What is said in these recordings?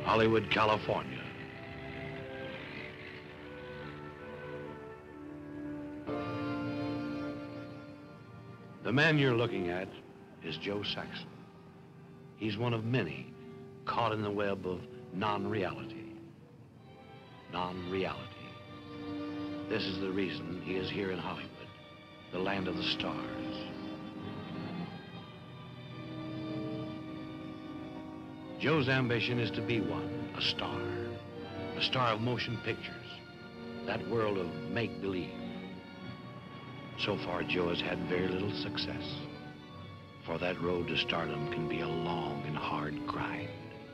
Hollywood, California. The man you're looking at is Joe Saxon. He's one of many caught in the web of non-reality. Non-reality. This is the reason he is here in Hollywood, the land of the stars. Joe's ambition is to be one, a star of motion pictures, that world of make-believe. So far, Joe has had very little success, for that road to stardom can be a long and hard grind.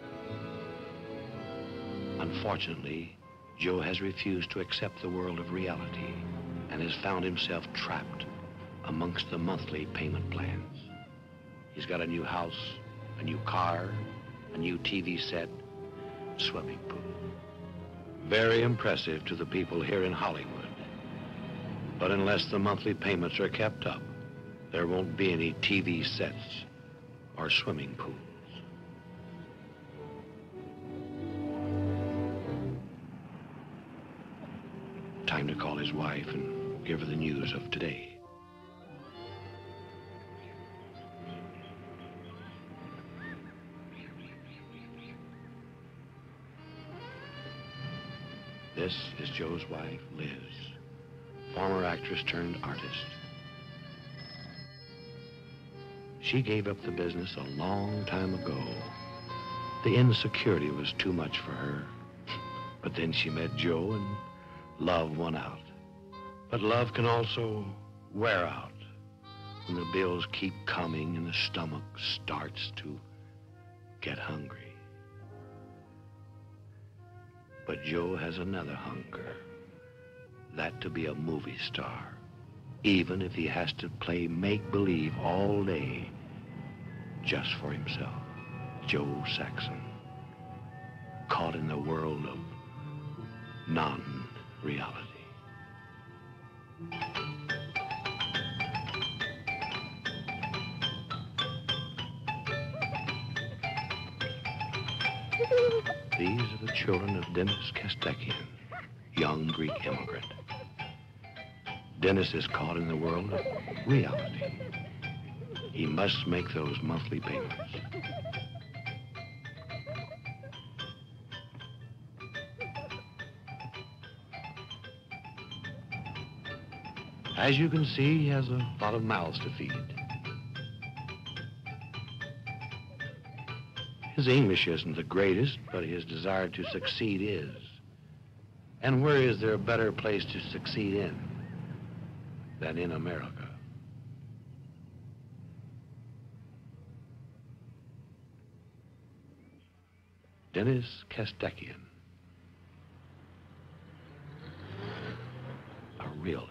Unfortunately, Joe has refused to accept the world of reality and has found himself trapped amongst the monthly payment plans. He's got a new house, a new car, a new TV set, swimming pool. Very impressive to the people here in Hollywood. But unless the monthly payments are kept up, there won't be any TV sets or swimming pools. Time to call his wife and give her the news of today. This is Joe's wife, Liz, former actress turned artist. She gave up the business a long time ago. The insecurity was too much for her. But then she met Joe and love won out. But love can also wear out when the bills keep coming and the stomach starts to get hungry. But Joe has another hunger, that to be a movie star, even if he has to play make-believe all day just for himself. Joe Saxon, caught in the world of non-reality. These are the children of Dennis Steckler, young Greek immigrant. Dennis is caught in the world of reality. He must make those monthly payments. As you can see, he has a lot of mouths to feed. His English isn't the greatest, but his desire to succeed is. And where is there a better place to succeed in than in America? Dennis Steckler, a realist.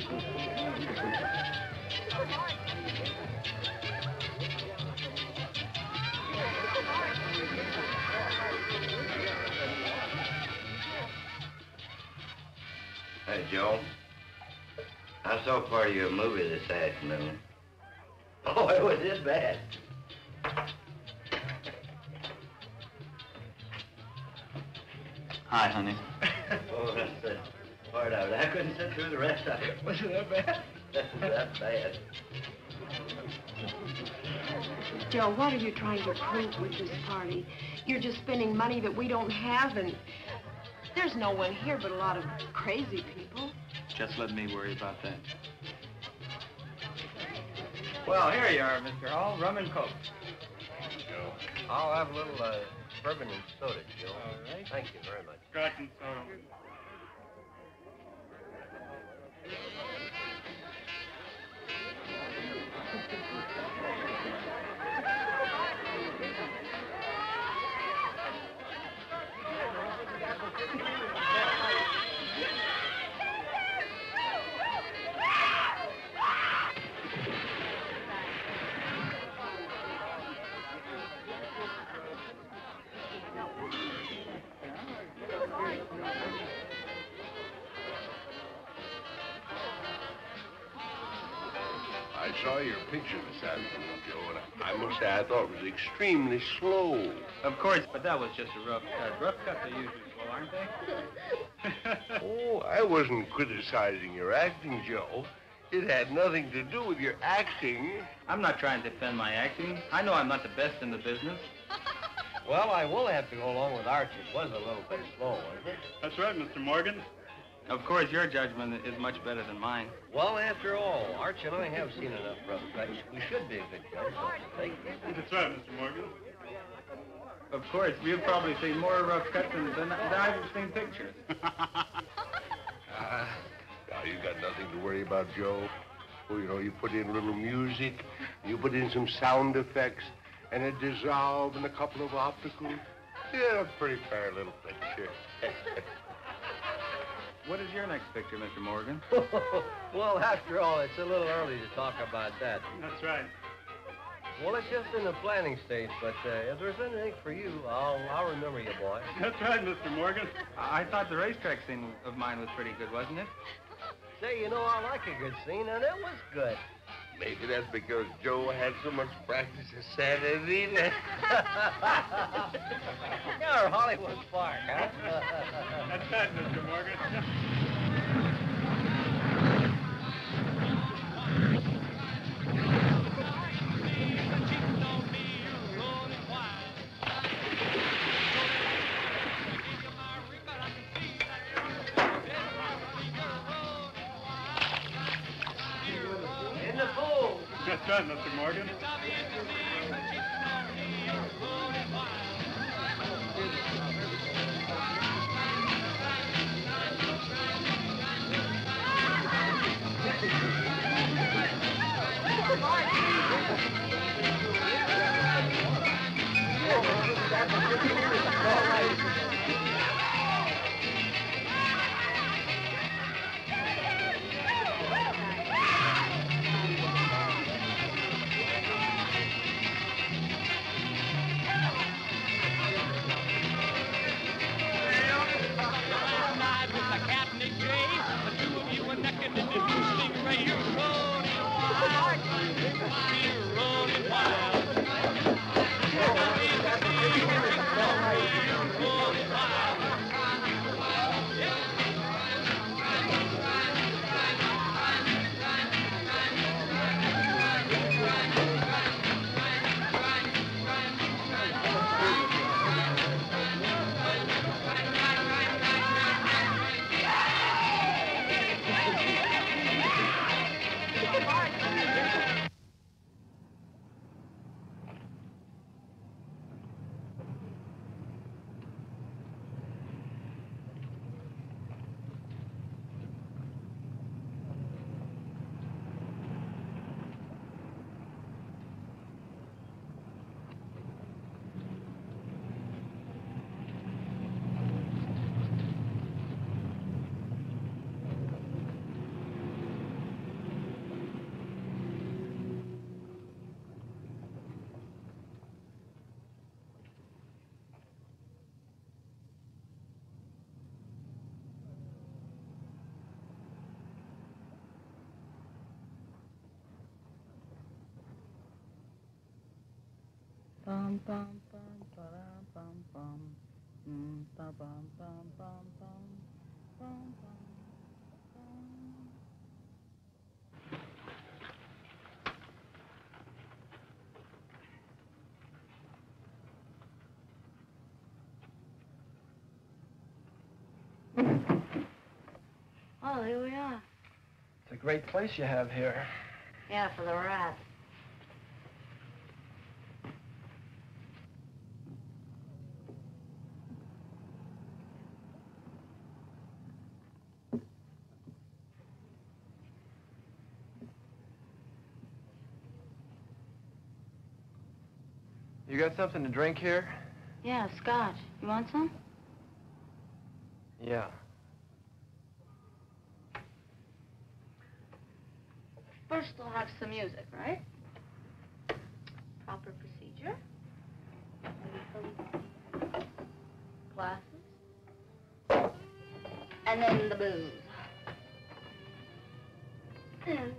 Hey, Joe. I saw part of your movie this afternoon. Oh, it was this bad. Hi, honey. Oh, that's the part of it. I couldn't sit through the rest of it. Was it that bad? That bad. Joe, what are you trying to prove with this party? You're just spending money that we don't have, and there's no one here but a lot of crazy people. Just let me worry about that. Well, here you are, Mr. Hall. Rum and Coke. Joe. I'll have a little bourbon and soda, Joe. All right. Thank you very much. Scotch and soda. I saw your picture this afternoon, Joe, and I must say I thought it was extremely slow. Of course, but that was just a rough cut. Rough cuts are usually slow, aren't they? Oh, I wasn't criticizing your acting, Joe. It had nothing to do with your acting. I'm not trying to defend my acting. I know I'm not the best in the business. Well, I will have to go along with Archie. It was a little bit slow, wasn't it? That's right, Mr. Morgan. Of course, your judgment is much better than mine. Well, after all, Archie and I have seen enough rough cuts. We should be a good judge, don't you think? That's right, Mr. Morgan. Of course, you've probably seen more rough cuts than I've seen pictures. Now, you got nothing to worry about, Joe. Well, you know, you put in a little music, you put in some sound effects, and a dissolve and a couple of opticals. Yeah, a pretty fair little picture. What is your next picture, Mr. Morgan? Well, after all, it's a little early to talk about that. That's right. Well, it's just in the planning stage, but if there's anything for you, I'll remember you, boy. That's right, Mr. Morgan. I thought the racetrack scene of mine was pretty good, wasn't it? Say, you know, I like a good scene, and it was good. Maybe that's because Joe had so much practice at Saturday. You're Hollywood Park, huh? That's right, Mr. Morgan. In the pool. That's right, Mr. Morgan. Bum bum bum ba bum bum. Ba bum bum bum bum. Bum bum. Oh, here we are. It's a great place you have here. Yeah, for the rats. You got something to drink here? Yeah, scotch. You want some? Yeah. First, we'll have some music, right? Proper procedure. Glasses. And then the booze. And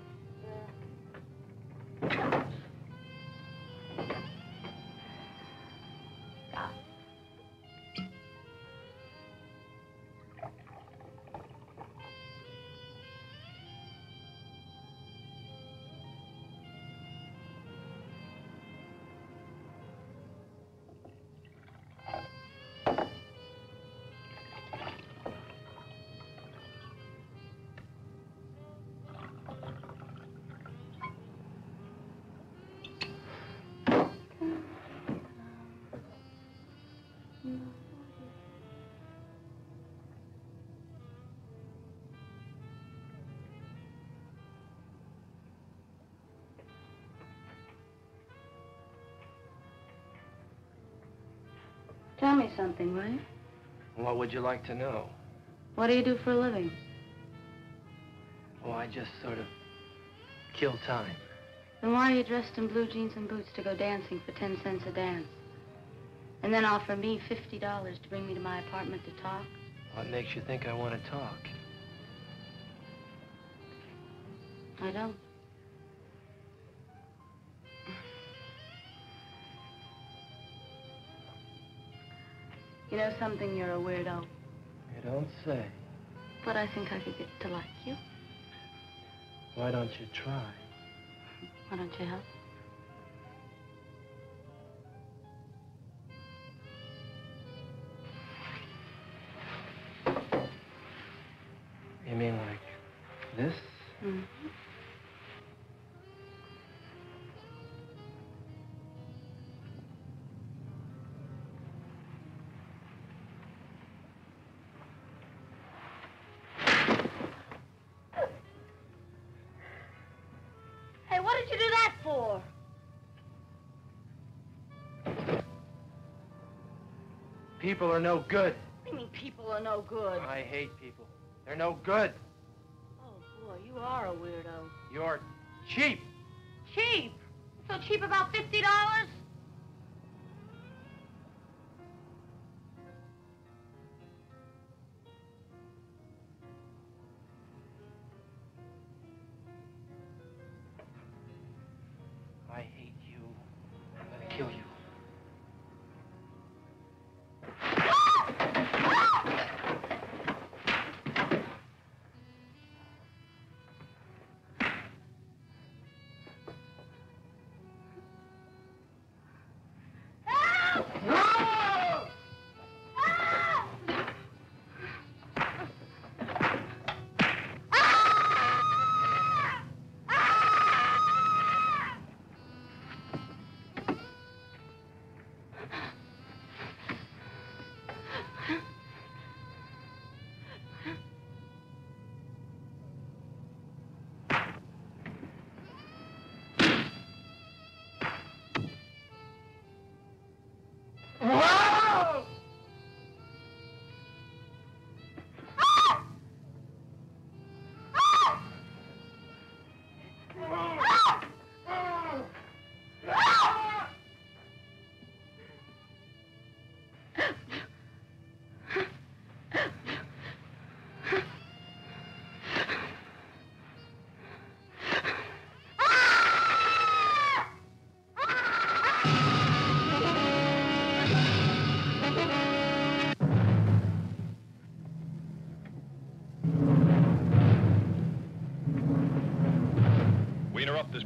tell me something, will you? What would you like to know? What do you do for a living? Oh, I just sort of kill time. Then why are you dressed in blue jeans and boots to go dancing for 10 cents a dance? And then offer me $50 to bring me to my apartment to talk? What makes you think I want to talk? I don't. You know something? You're a weirdo. You don't say. But I think I could get to like you. Why don't you try? Why don't you help? You mean like this? Mm-hmm. Hey, what did you do that for? People are no good. What do you mean people are no good? I hate people. They're no good. Oh, boy, you are a weirdo. You're cheap. Cheap? So cheap about $50? I hate you. I'm gonna kill you.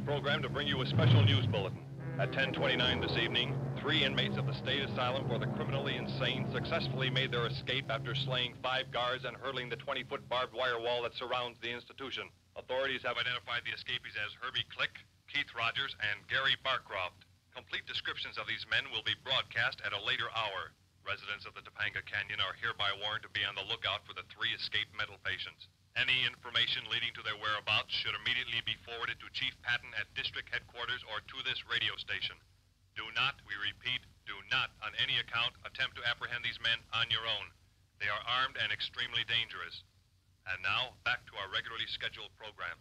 program to bring you a special news bulletin. At 10:29 this evening, 3 inmates of the State Asylum for the Criminally Insane successfully made their escape after slaying 5 guards and hurtling the 20-foot barbed wire wall that surrounds the institution. Authorities have identified the escapees as Herbie Click, Keith Rogers, and Gary Barcroft. Complete descriptions of these men will be broadcast at a later hour. Residents of the Topanga Canyon are hereby warned to be on the lookout for the 3 escaped mental patients. Any information leading to their whereabouts should immediately be forwarded to Chief Patton at district headquarters or to this radio station. Do not, we repeat, do not on any account attempt to apprehend these men on your own. They are armed and extremely dangerous. And now, back to our regularly scheduled program.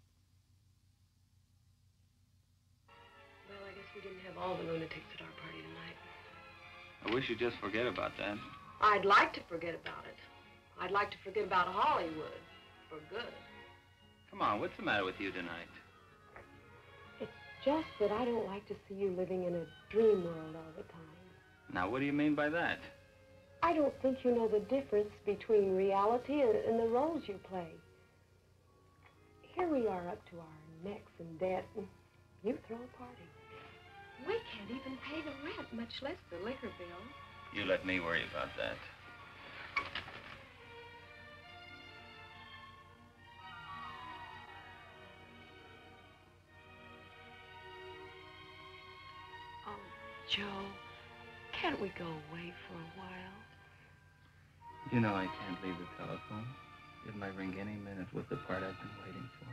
Well, I guess we didn't have all the lunatics at our party tonight. I wish you'd just forget about that. I'd like to forget about it. I'd like to forget about Hollywood. For good. Come on, what's the matter with you tonight? It's just that I don't like to see you living in a dream world all the time. Now, what do you mean by that? I don't think you know the difference between reality and the roles you play. Here we are up to our necks in debt, and you throw a party. We can't even pay the rent, much less the liquor bill. You let me worry about that. Joe, can't we go away for a while? You know I can't leave the telephone. It might ring any minute with the part I've been waiting for.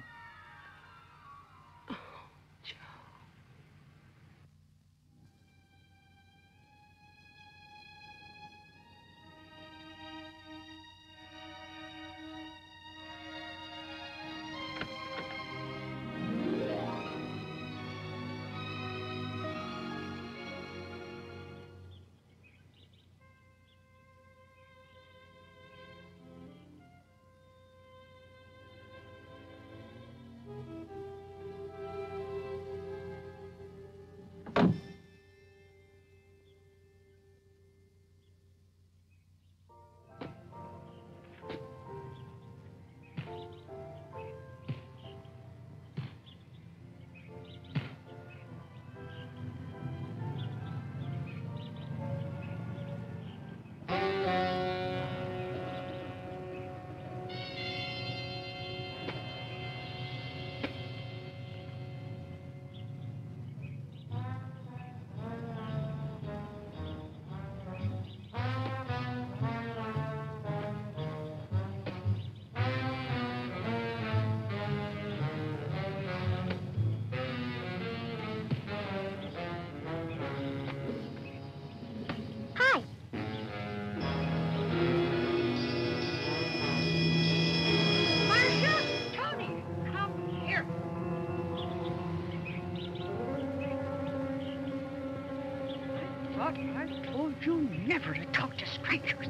I told you never to talk to strangers.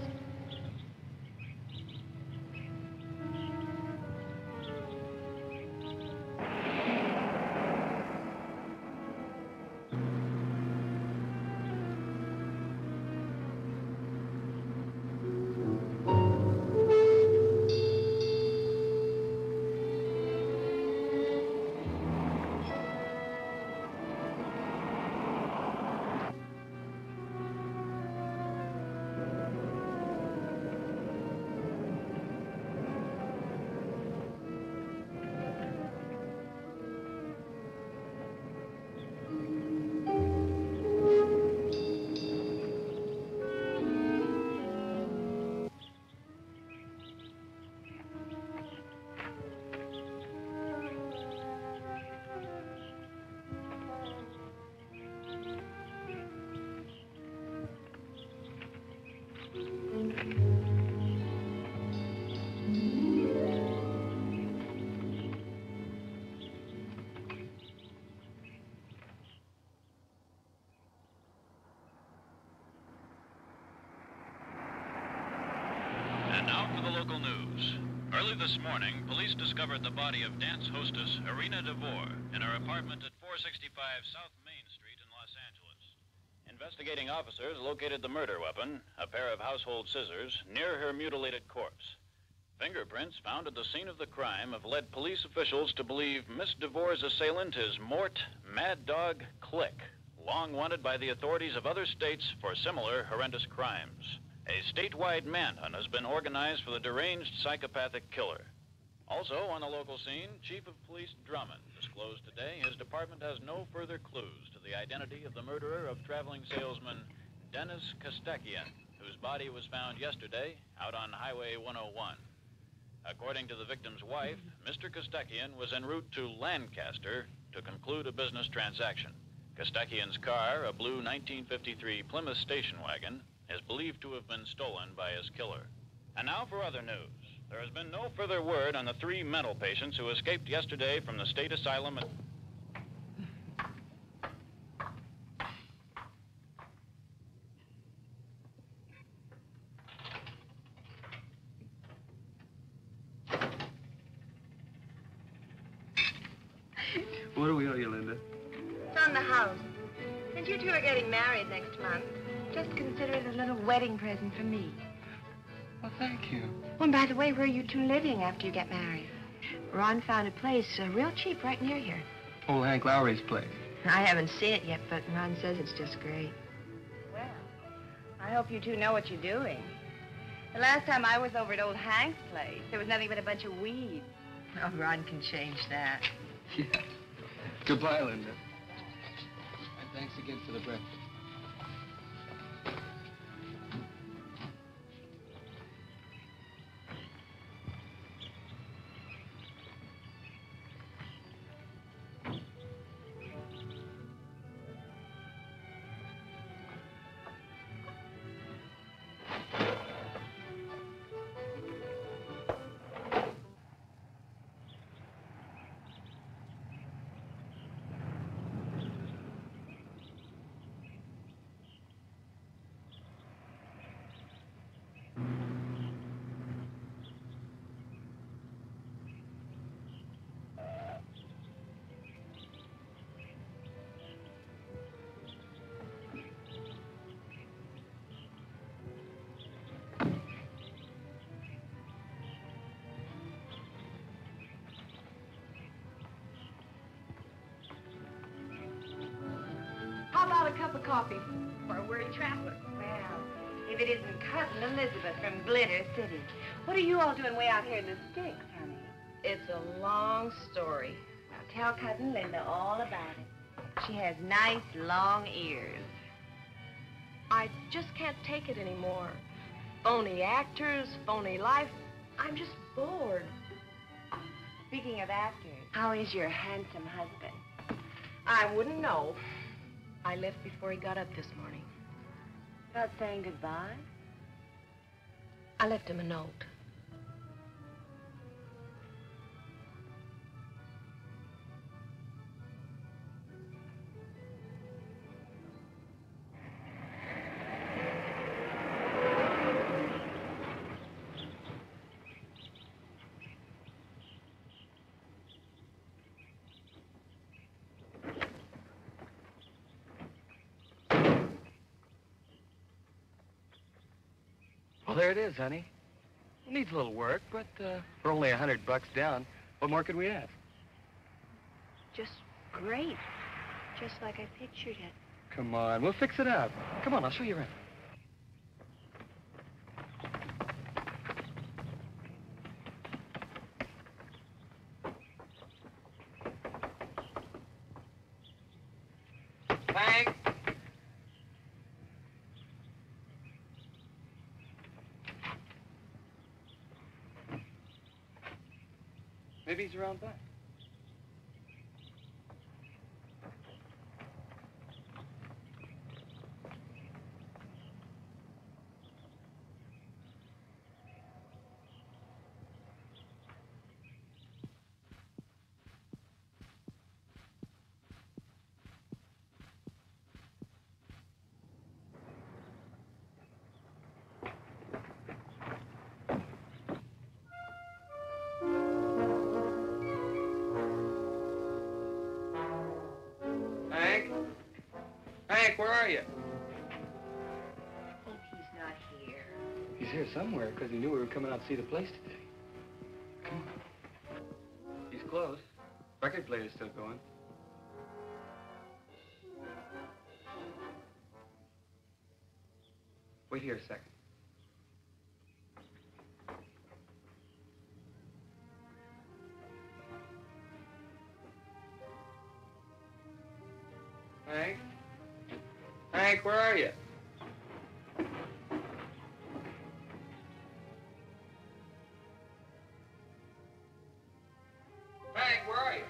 And now for the local news. Early this morning, police discovered the body of dance hostess Irina DeVore in her apartment at 465 South Main Street in Los Angeles. Investigating officers located the murder weapon, a pair of household scissors, near her mutilated corpse. Fingerprints found at the scene of the crime have led police officials to believe Miss DeVore's assailant is Mort Mad Dog Click, long wanted by the authorities of other states for similar horrendous crimes. A statewide manhunt has been organized for the deranged psychopathic killer. Also on the local scene, Chief of Police Drummond disclosed today his department has no further clues to the identity of the murderer of traveling salesman Dennis Steckler, whose body was found yesterday out on Highway 101. According to the victim's wife, Mr. Steckler was en route to Lancaster to conclude a business transaction. Steckler's car, a blue 1953 Plymouth station wagon, is believed to have been stolen by his killer. And now for other news. There has been no further word on the 3 mental patients who escaped yesterday from the state asylum at... What do we owe you, Linda? It's on the house. Since you two are getting married next month, just consider it a little wedding present for me. Well, thank you. Oh, and by the way, where are you two living after you get married? Ron found a place real cheap right near here. Old Hank Lowry's place. I haven't seen it yet, but Ron says it's just great. Well, I hope you two know what you're doing. The last time I was over at old Hank's place, there was nothing but a bunch of weeds. Oh, Ron can change that. Yeah. Goodbye, Linda. And thanks again for the breakfast. How about a cup of coffee for a weary traveler? Well, if it isn't Cousin Elizabeth from Glitter City. What are you all doing way out here in the sticks, honey? It's a long story. Now tell Cousin Linda all about it. She has nice, long ears. I just can't take it anymore. Phony actors, phony life. I'm just bored. Speaking of actors, how is your handsome husband? I wouldn't know. I left before he got up this morning. Not saying goodbye? I left him a note. Well, there it is, honey. It needs a little work, but for only $100 down, what more could we ask? Just great. Just like I pictured it. Come on, we'll fix it up. Come on, I'll show you around. Thanks. Maybe he's around back. Hank, where are you? I think he's not here. He's here somewhere because he knew we were coming out to see the place today. close. Record player's still going. Wait here a second. Hank? Hank, where are you? Hank, where are you?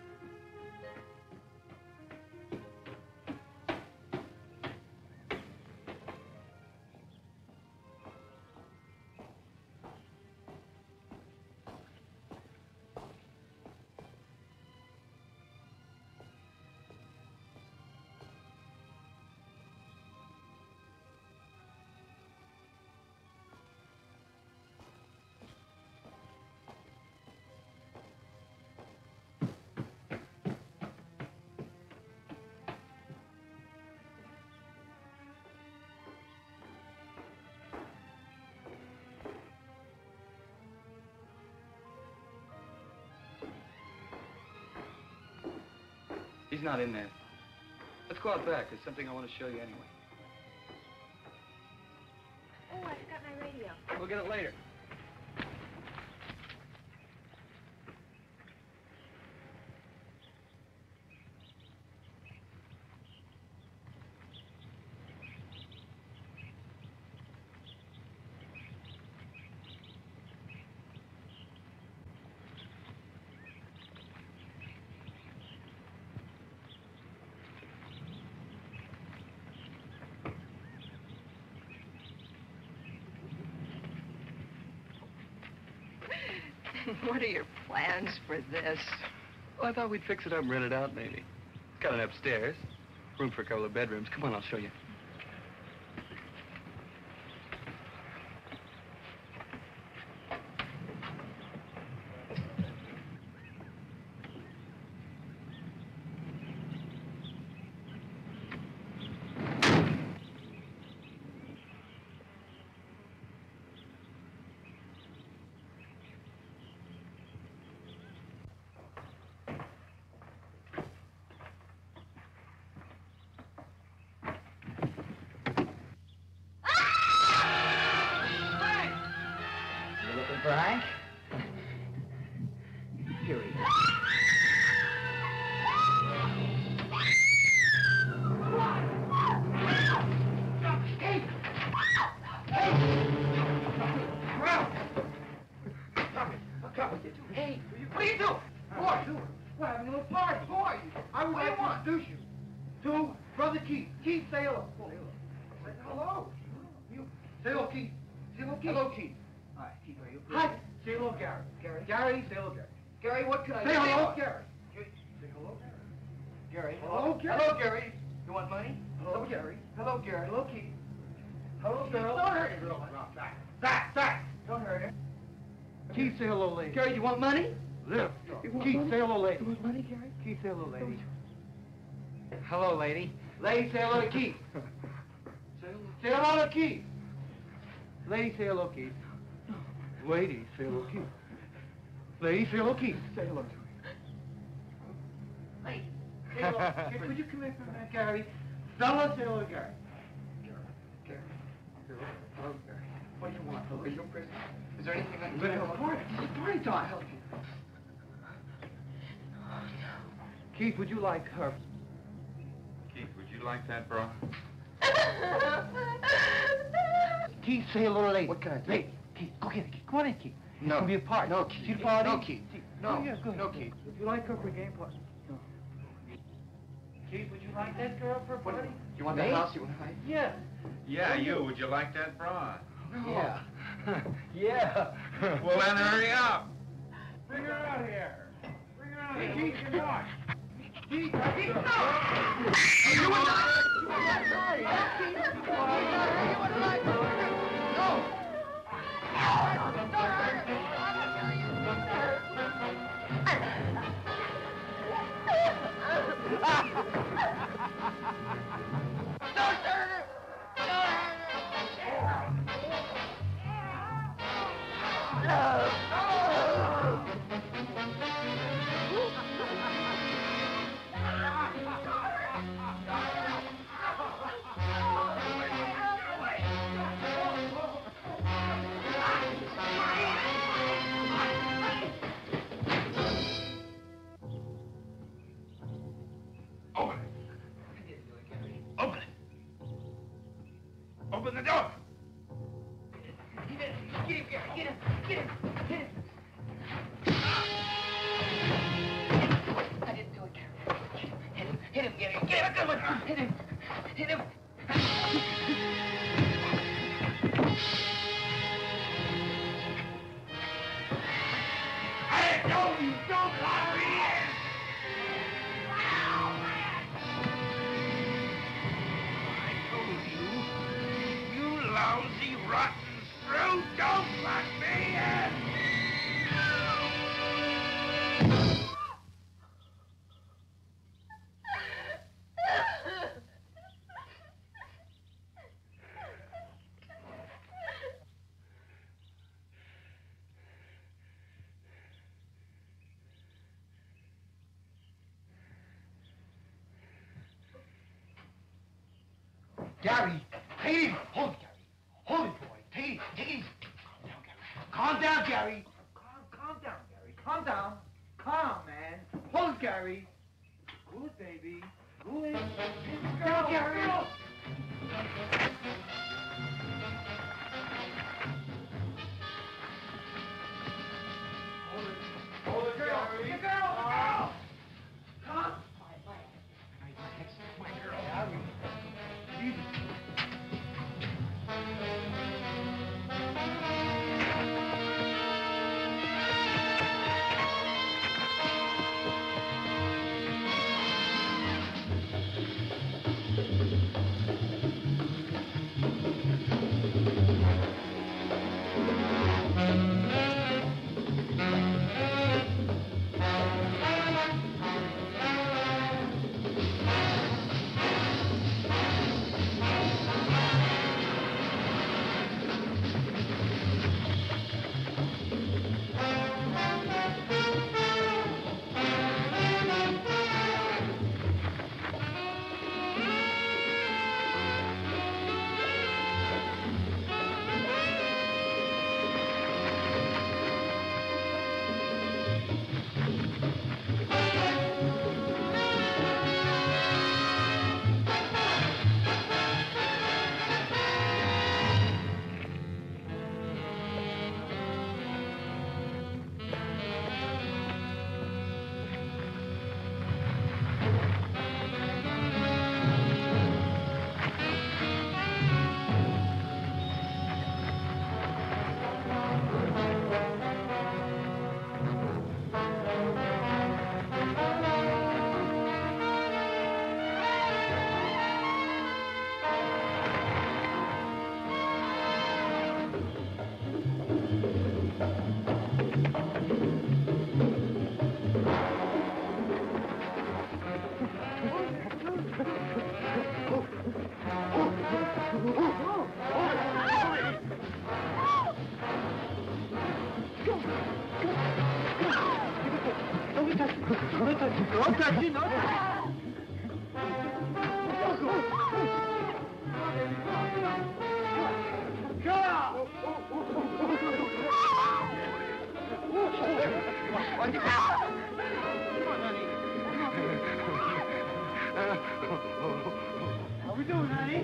He's not in there. Let's go out back. There's something I want to show you anyway. Oh, I forgot my radio. We'll get it later. What are your plans for this? Well, I thought we'd fix it up and rent it out, maybe. It's got an upstairs. Room for a couple of bedrooms. Come on, I'll show you. Frank? Here he is. Hey! Hey! Hey, what are you doing? Boy, we're having a little party. Who are you? I would like to introduce you to Brother Keith. Keith, say hello. Say hello. You say hello, Keith. Say hello, Keith. Hello, Keith. Hi, Keith, are you? Hi. Say hello, Gary. Gary, say hello, Gary. Gary, what can I do? Say hello, Gary. Say hello, Gary. Gary, Hello, Gary. Hello, Gary. You want money? Hello, Gary. Hello, Gary. Hello, Keith. Hello, girl. Don't hurt her, girl. That. Don't hurt her. Keith, say hello, lady. Gary, you want money? Live. Keith, say hello, lady. You want money, Gary? Keith, say hello, lady. Hello, lady. Lady, say hello to Keith. Say hello to Keith. Lady, say hello, Keith. Lady, say hello, Keith. Lady, say hello, Keith. Say hello to me. Lady. Say hello. Would you come here for a minute, Gary? Fella, say hello to Gary. Gary. Hello, Gary. What do you want? Are you a prisoner? Is there anything I can do? It's party time. I'll help you. Keith, would you like her? Keith, would you like that bra? Keith, say hello to lady. What can I do? Hey, Keith, go get it, Keith. Come on in, Keith. No. It's gonna be a party. No, Keith. See the party? No, Keith. No. Oh, yeah, go ahead. No, Keith. Would you like her for a game party? No. Keith, would you like that girl for a party? You want Me? that house? You want to hide? Yeah. Yeah, you. Would you like that bra? No. Yeah. Yeah. Well, then hurry up. Bring her out here. Bring her out here. Keith, come on. Keith, no. You want to Get him! Get him! Hit him! I didn't do it, Gary. Hit him! Hit him, Gary! Get him a good one! Hit him! Hit him! I told you, don't lock me in! I told you, you lousy, rotten screw, don't lock me in! Gary, take it easy. Hold it, Gary. Hold it, boy. Take it easy. Take it easy. Calm down, Gary. Calm down, Gary. Calm down. Calm, man. Hold it, Gary. Good, baby. Good. Down, Gary. Hold it, Gary. The girl. Come. My girl. Gary. Easy. How we doing, honey?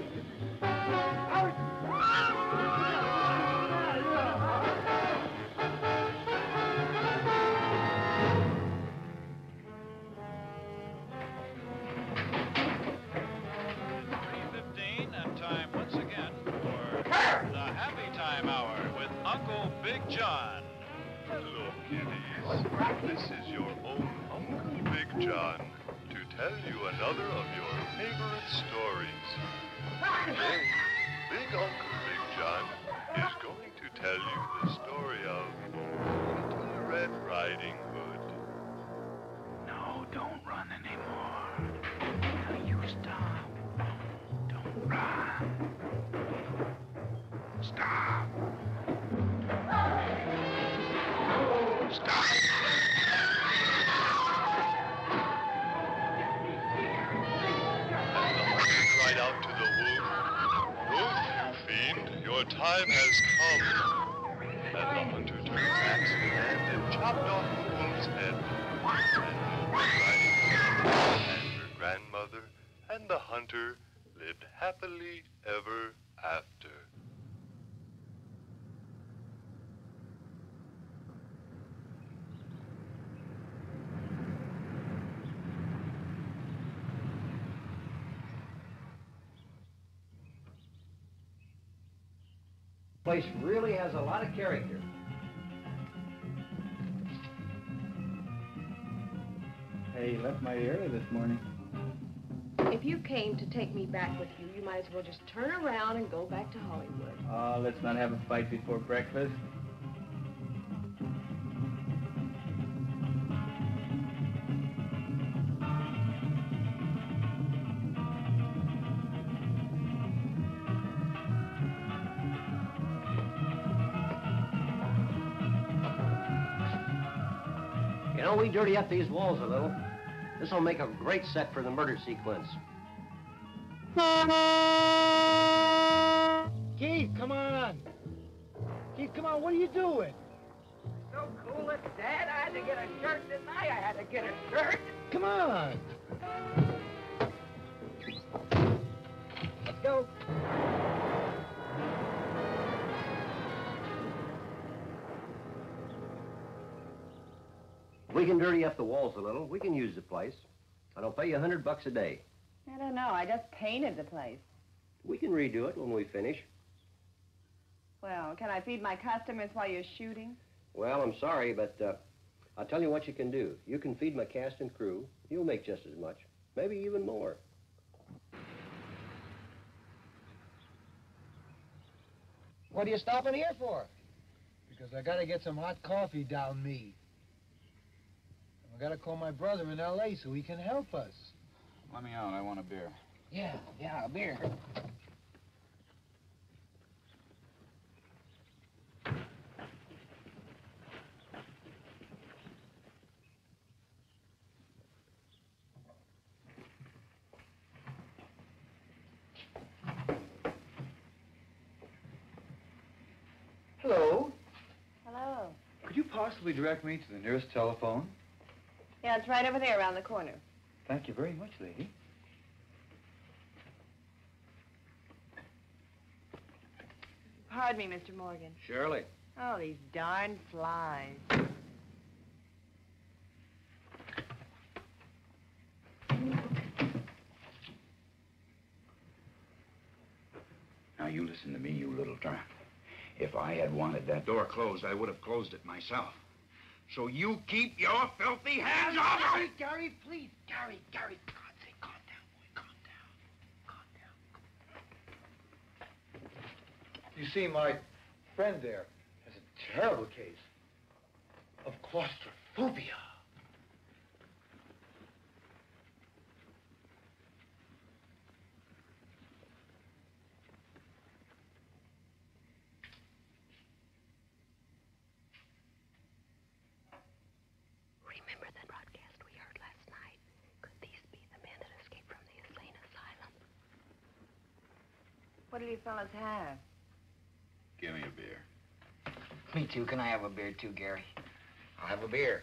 And time once again for the Happy Time Hour with Uncle Big John. Hello, kiddies. This is your own Uncle Big John to tell you another of your favorite stories. Today, Big Uncle Big John is going to tell you the story of Little Red Riding Hood. No, don't run anymore. Now you stop. Don't run. Stop. Stop. And the hunter cried out to the wolf, "Wolf, you fiend, your time has come." And the hunter took his axe in hand and chopped off the wolf's head. And Red Riding Hood and her grandmother and the hunter lived happily ever after. Place really has a lot of character. Hey, you left mighty early this morning. If you came to take me back with you, you might as well just turn around and go back to Hollywood. Oh, let's not have a fight before breakfast. You know, we dirty up these walls a little. This will make a great set for the murder sequence. Keith, come on. Keith, come on, what are you doing? So cool, it's Dad. I had to get a shirt, didn't I? I had to get a shirt. Come on. Let's go. We can dirty up the walls a little. We can use the place. And I'll pay you $100 a day. I don't know. I just painted the place. We can redo it when we finish. Well, can I feed my customers while you're shooting? Well, I'm sorry, but I'll tell you what you can do. You can feed my cast and crew. You'll make just as much, maybe even more. What are you stopping here for? Because I gotta get some hot coffee down me. I gotta call my brother in L.A. so he can help us. Let me out. I want a beer. Yeah, a beer. Hello. Hello. Could you possibly direct me to the nearest telephone? Yeah, it's right over there around the corner. Thank you very much, lady. Pardon me, Mr. Morgan. Shirley. Oh, these darn flies. Now, you listen to me, you little tramp. If I had wanted that door closed, I would have closed it myself. So you keep your filthy hands off of it! Gary, please. Gary, for God's sake, calm down, boy. Calm down. You see, my friend there has a terrible case of claustrophobia. Remember that broadcast we heard last night? Could these be the men that escaped from the insane asylum? What do you fellas have? Give me a beer. Me too. Can I have a beer too, Gary? I'll have a beer.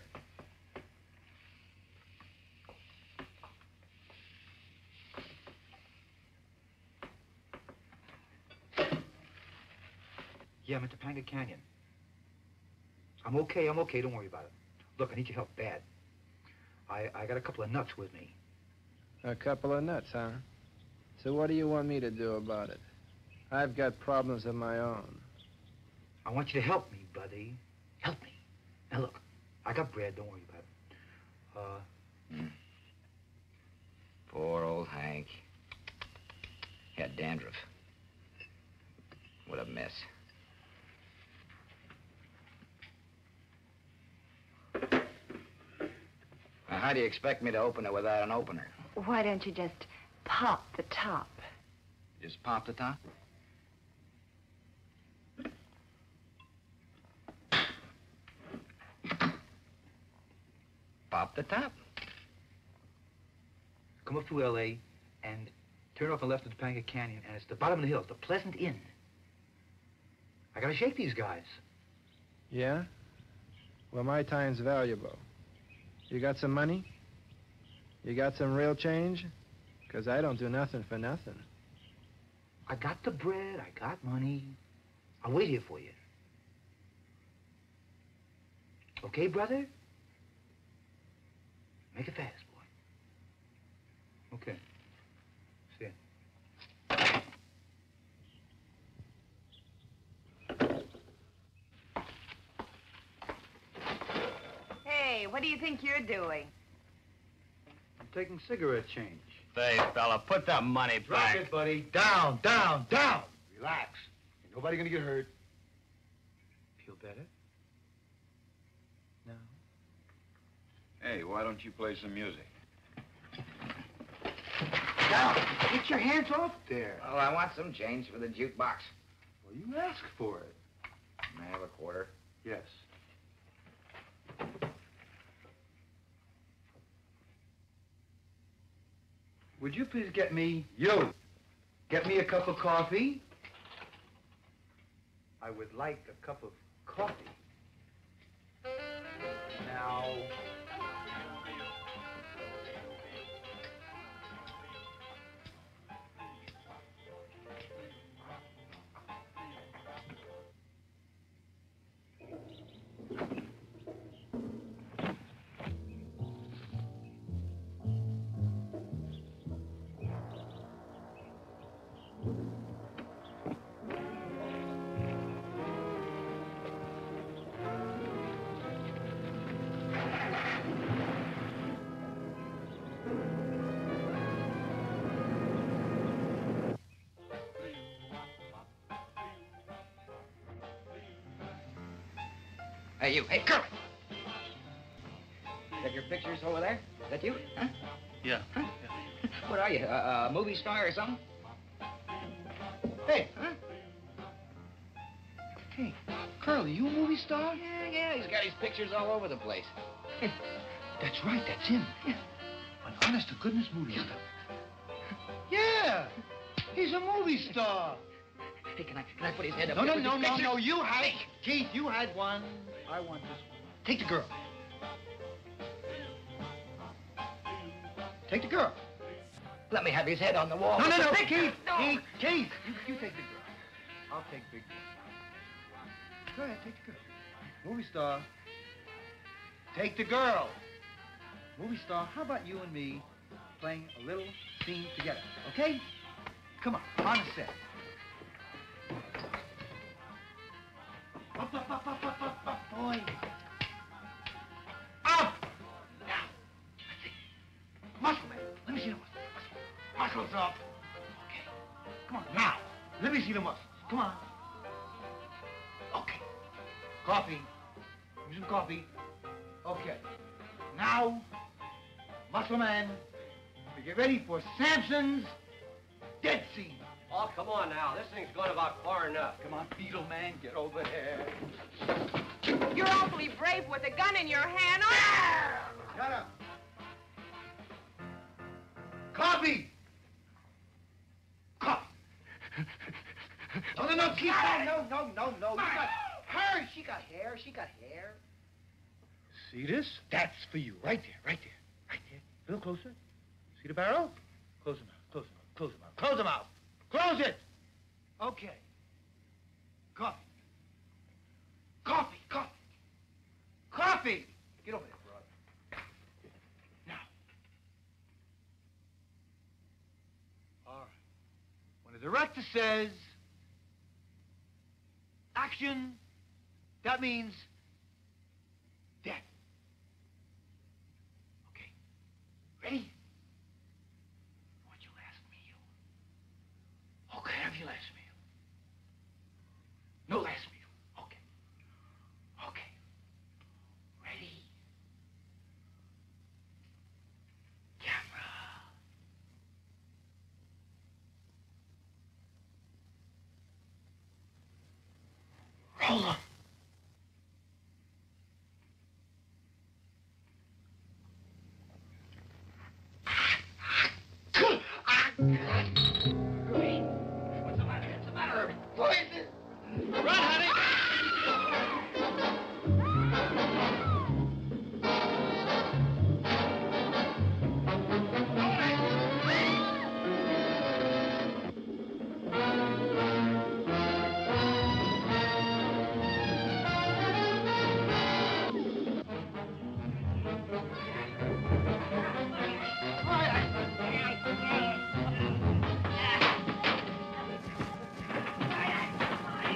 Yeah, I'm at Topanga Canyon. I'm okay. Don't worry about it. Look, I need your help bad. I got a couple of nuts with me. A couple of nuts, huh? So what do you want me to do about it? I've got problems of my own. I want you to help me, buddy. Help me. Now, look, I got bread. Don't worry about it. Poor old Hank. He had dandruff. What a mess. Now, how do you expect me to open it without an opener? Why don't you just pop the top? Just pop the top? Pop the top. Come up to L.A. and turn off and left at Topanga Canyon, and it's the bottom of the hill. It's the Pleasant Inn. I gotta shake these guys. Yeah? Well, my time's valuable. You got some money? You got some real change? Because I don't do nothing for nothing. I got the bread. I got money. I'll wait here for you. Okay, brother? Make it fast, boy. Okay. See ya. what do you think you're doing? I'm taking cigarette change. Hey, fella, put that money Drop back. it, buddy. Down, down, down. Relax. Ain't nobody gonna get hurt. Feel better? No. Hey, why don't you play some music? Down. Get your hands off there. Oh, I want some change for the jukebox. Well, you asked for it. May I have a quarter? Yes. Would you please get me a cup of coffee? I would like a cup of coffee. Now. Hey, you. Hey, Curly. Got your pictures over there? Is that you? Huh? Yeah. Huh? What are you, a movie star or something? Hey. Huh? Hey, Curly, you a movie star? Yeah, he's got his pictures all over the place. That's right, that's him. Yeah. An honest-to-goodness movie star. Yeah, he's a movie star. Hey, can I put his head up? No, there no, with no, his no, picture? no, you had, Keith, you had one. I want this one. Take the girl. Take the girl. Let me have his head on the wall. No, no, with no, the picture. Keith, No. Keith, you take the girl. I'll take big girl. Go ahead, take the girl. Movie star. Take the girl. Movie star, how about you and me playing a little scene together, okay? Come on the set. Up, boy. Up! Now, let's see. Muscle man, let me see the muscles. Muscles up. Okay. Come on, now. Let me see the muscles. Come on. Okay. Coffee. Give me some coffee. Okay. Now, muscle man, we get ready for Samson's dead scene. Oh, come on now. This thing's going about far enough. Come on, Beetle man, get over here. You're awfully brave with a gun in your hand. Oh! Shut up. Coffee! Coffee! No, keep on. No. You got her. She got hair. See this? That's for you. Right there. A little closer. See the barrel? Close them out. Close them out. Close it! Okay. Coffee. Get over there, brother. Now. All right. When the director says action, that means death. Okay. Ready? Okay, have your last meal. No last meal. Okay. Ready? Camera. Roll 'em.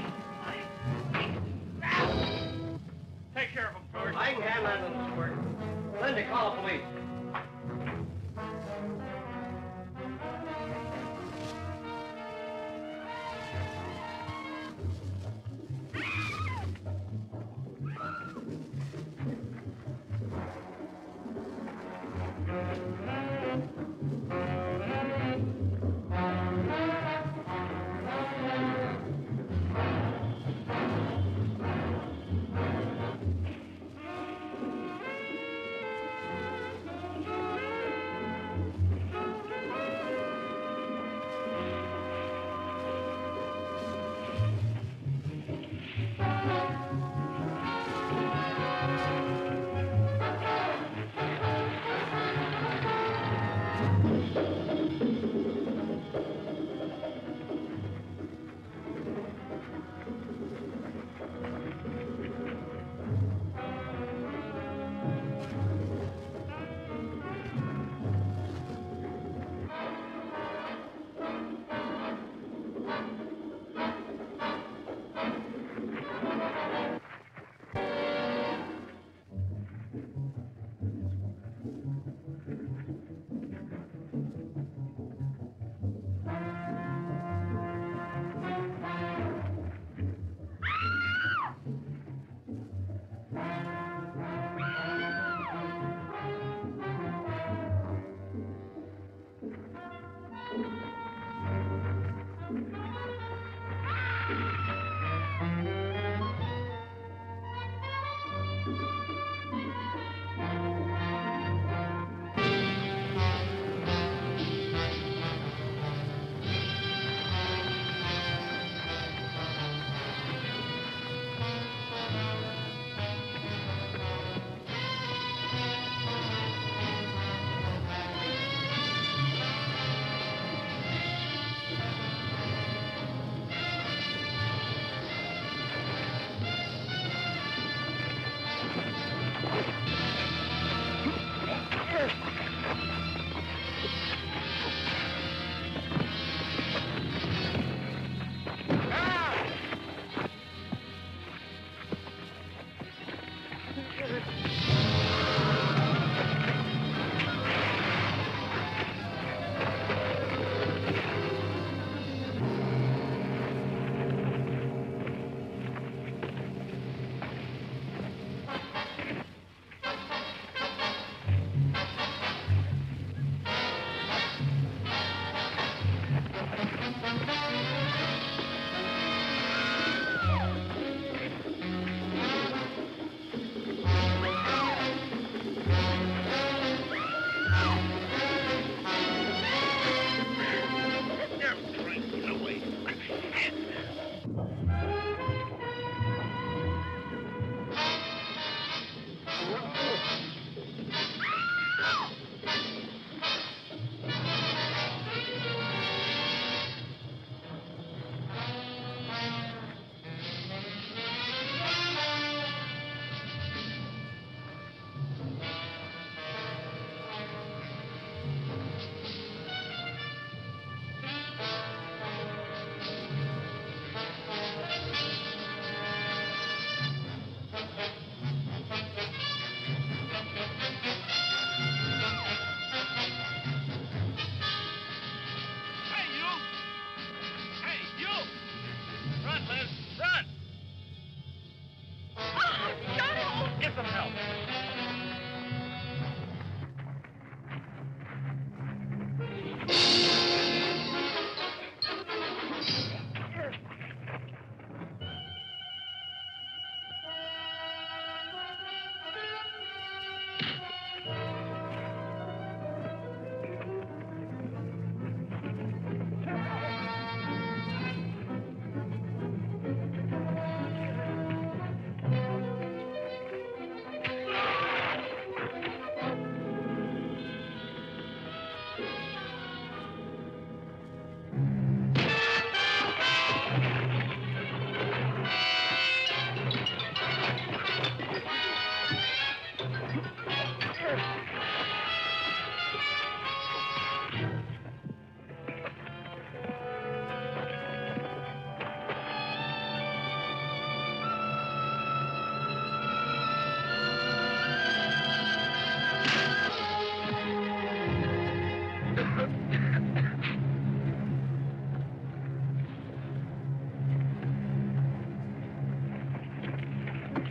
Take care of him, George. I can handle that little squirt. Lindy, call the police.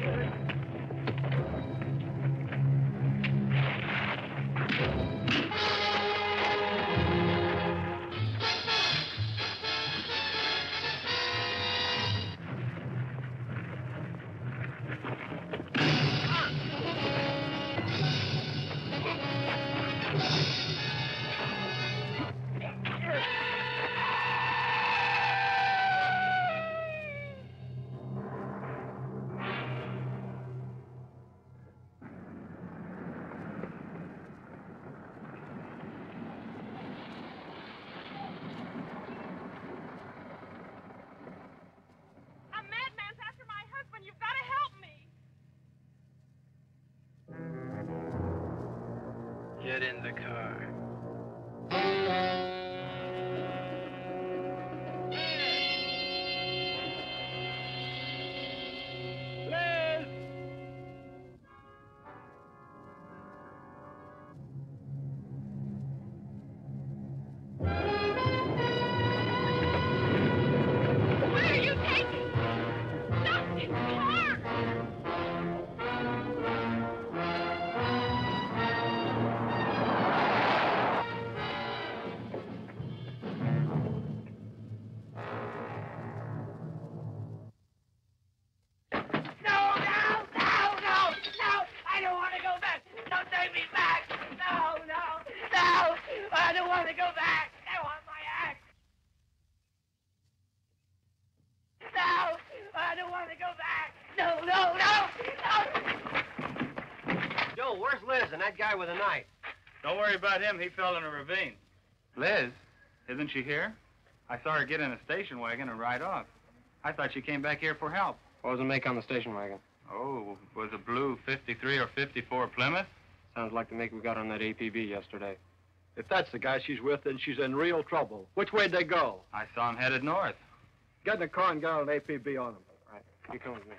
Get in the car. Liz! Where are you taking? Stop this car! Joe, where's Liz and that guy with a knife? Don't worry about him. He fell in a ravine. Liz? Isn't she here? I saw her get in a station wagon and ride off. I thought she came back here for help. What was the make on the station wagon? Oh, was a blue 53 or 54 Plymouth? Sounds like the make we got on that APB yesterday. If that's the guy she's with, then she's in real trouble. Which way'd they go? I saw him headed north. Get in the car and get on an APB on them. All right, you come with me.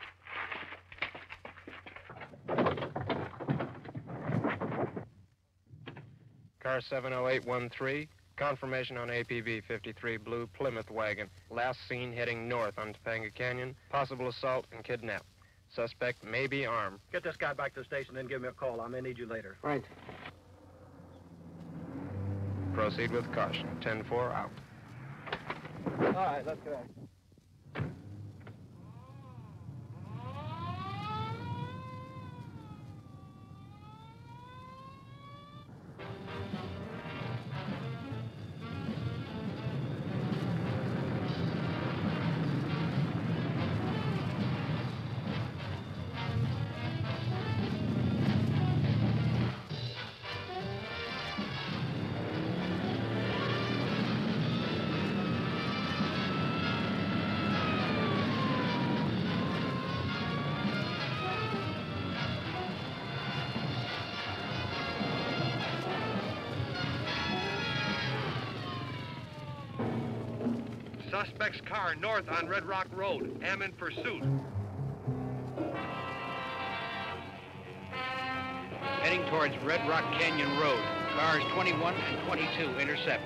Car 70813, confirmation on APB 53 blue Plymouth wagon. Last seen heading north on Topanga Canyon. Possible assault and kidnap. Suspect may be armed. Get this guy back to the station, then give me a call. I may need you later. Right. Proceed with caution. 10-4 out. All right, let's go. Suspect's car north on Red Rock Road. Am in pursuit. Heading towards Red Rock Canyon Road. Cars 21 and 22 intercept.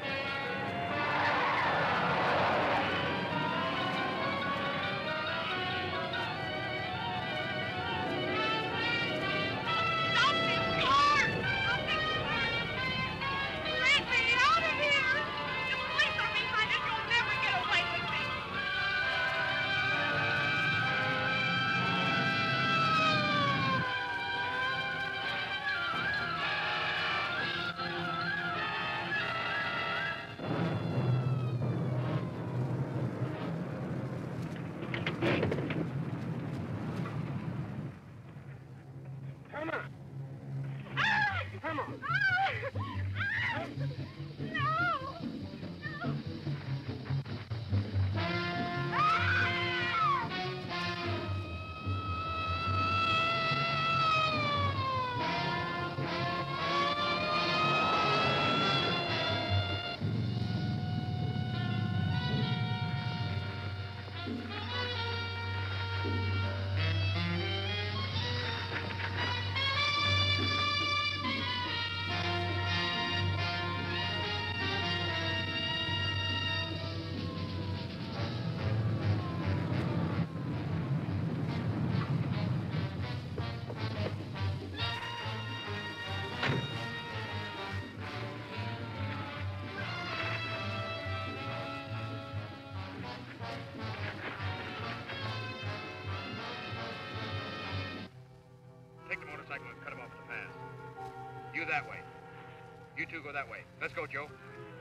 that way. You two go that way. Let's go, Joe.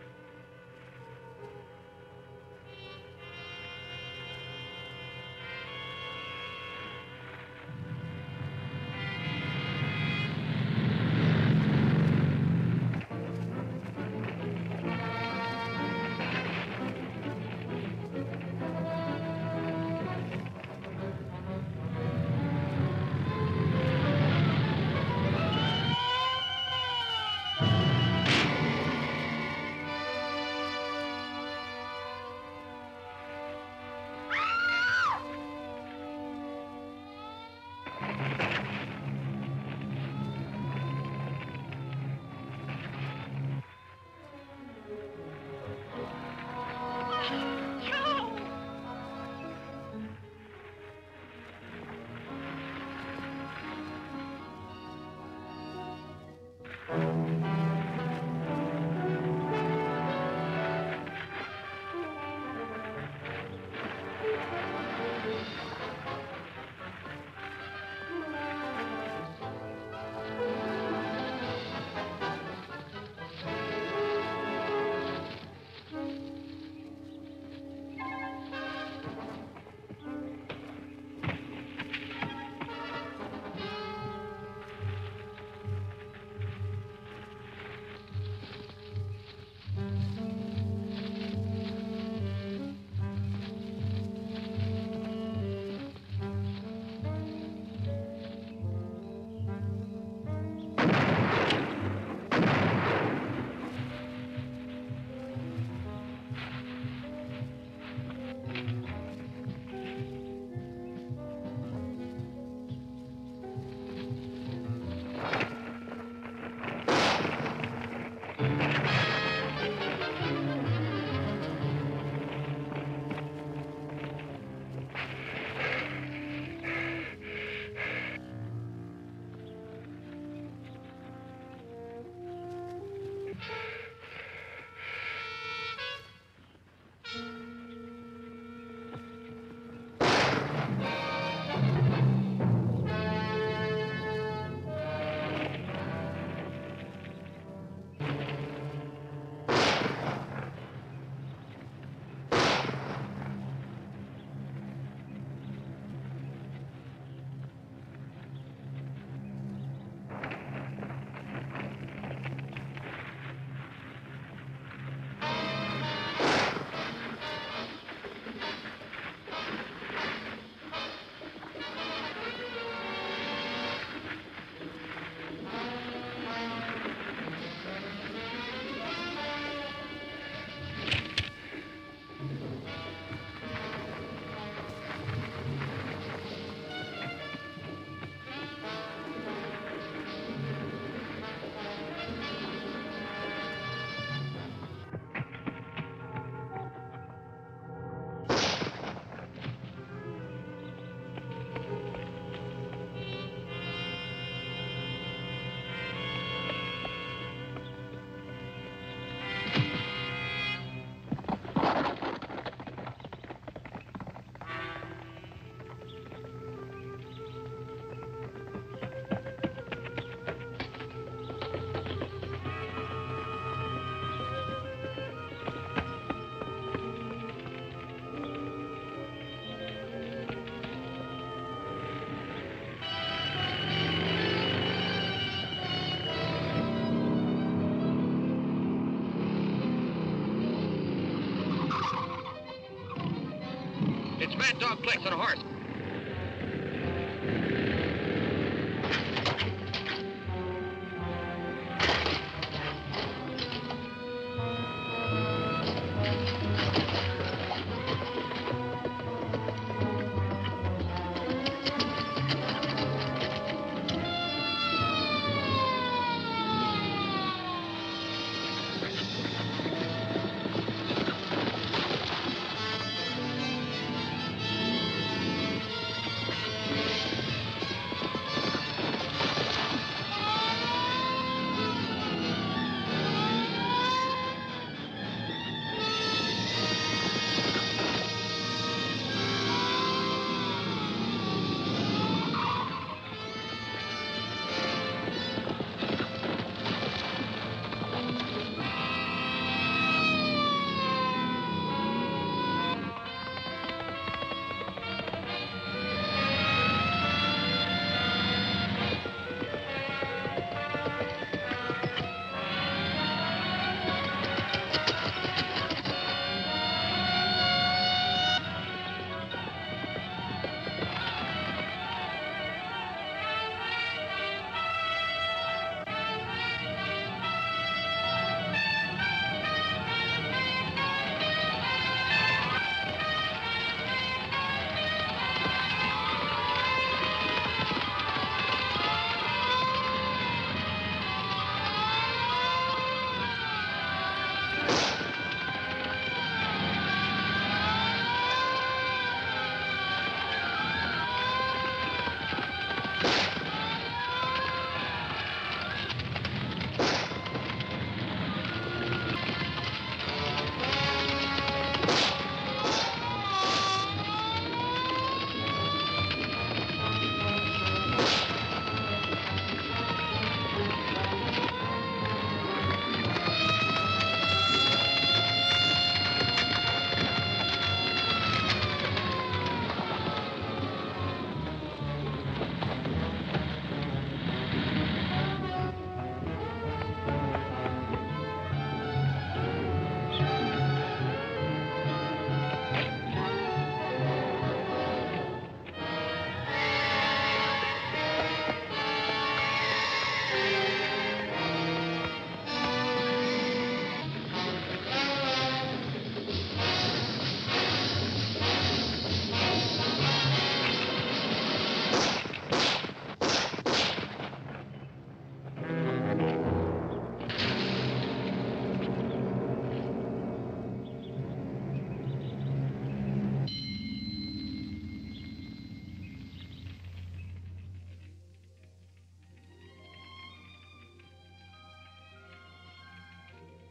It's Mad Dog Flex on a horse.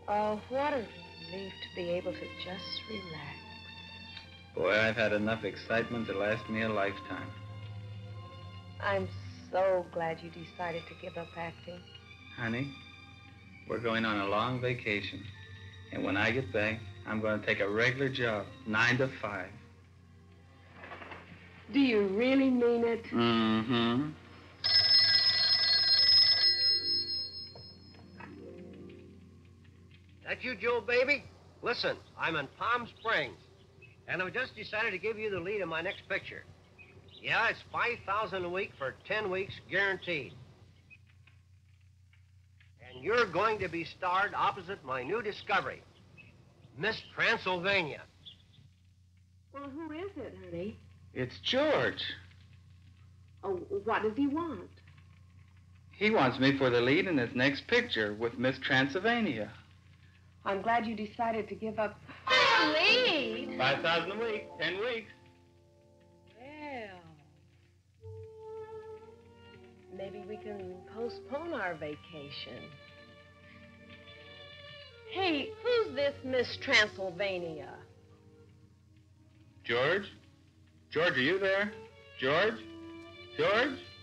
Oh, what a relief to be able to just relax. Boy, I've had enough excitement to last me a lifetime. I'm so glad you decided to give up acting. Honey, we're going on a long vacation. And when I get back, I'm going to take a regular job, 9 to 5. Do you really mean it? Mm-hmm. That you, Joe, baby? Listen, I'm in Palm Springs, and I've just decided to give you the lead in my next picture. Yeah, it's $5,000 a week for 10 weeks, guaranteed. And you're going to be starred opposite my new discovery, Miss Transylvania. Well, who is it, honey? It's George. Oh, what does he want? He wants me for the lead in his next picture with Miss Transylvania. I'm glad you decided to give up. Lead? 5,000 a week, 10 weeks. Well, maybe we can postpone our vacation. Hey, who's this Miss Transylvania? George? George, are you there? George? George?